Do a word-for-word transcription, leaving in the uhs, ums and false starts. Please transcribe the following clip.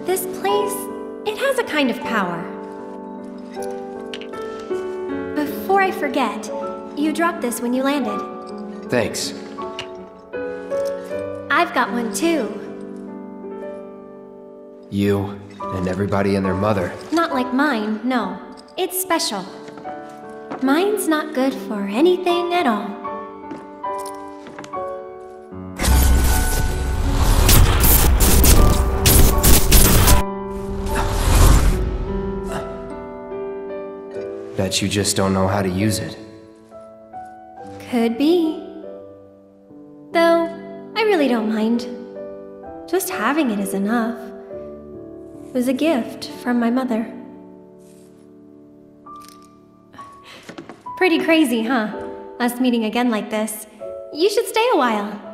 This place, it has a kind of power. Before I forget, you dropped this when you landed. Thanks. I've got one too. You and everybody and their mother. Not like mine, no. It's special. Mine's not good for anything at all. Bet you just don't know how to use it. Could be. Though, I really don't mind. Just having it is enough. It was a gift from my mother. Pretty crazy, huh? Us meeting again like this. You should stay a while.